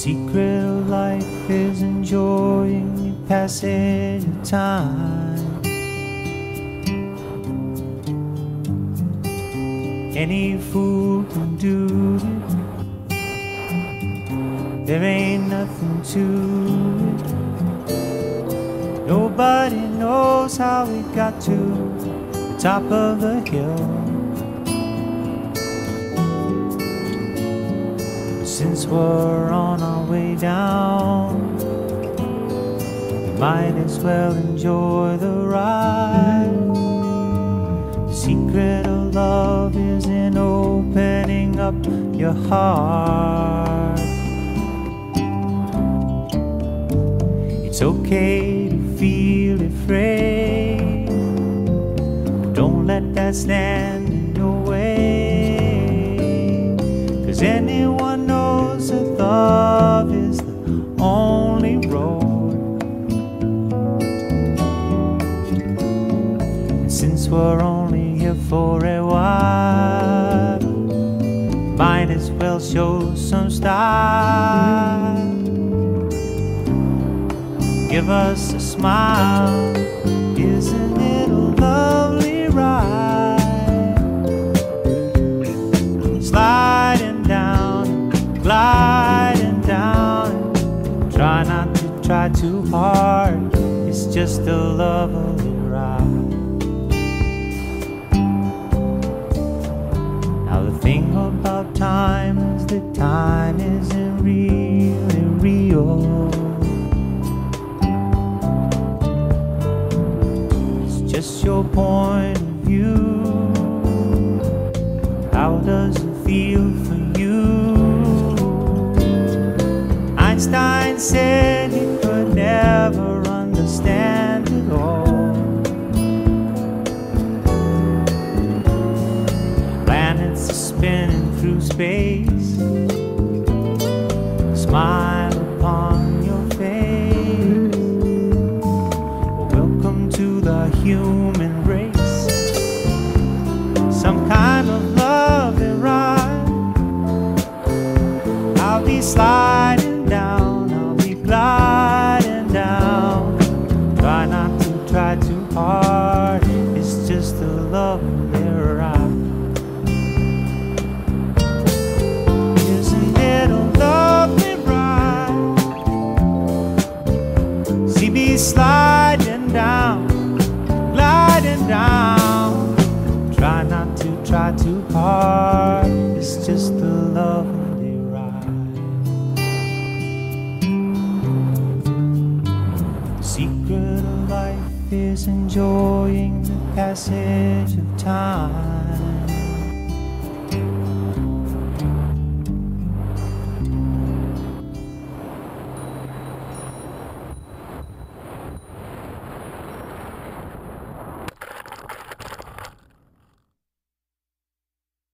secret of life is enjoying the passage of time. Any fool can do it, there ain't nothing to it. Nobody knows how we got to the top of the hill. Since we're on our way down, we might as well enjoy the ride. The secret of love is in opening up your heart. It's okay to feel afraid, but don't let that stand in your way. 'Cause anyone knows that love is the only road. And since we're only here for a while, might as well show some style. Give us a smile, isn't it a lovely ride? Sliding down, gliding down. Try not to try too hard, it's just a lovely ride. Now the thing about time is that time isn't really real. It's just your point of view. How does it feel for you? Einstein said he could never understand it all. Planets are spinning through space, smile upon your face. Welcome to the human race, some kind of lovely ride. I'll be sliding down, I'll be gliding down. Try not to try too hard, it's just a lovely ride. Isn't it a lovely ride? See me sliding down, gliding down. Try not to try too hard, it's just a lovely ride. The secret of life is enjoying the passage of time.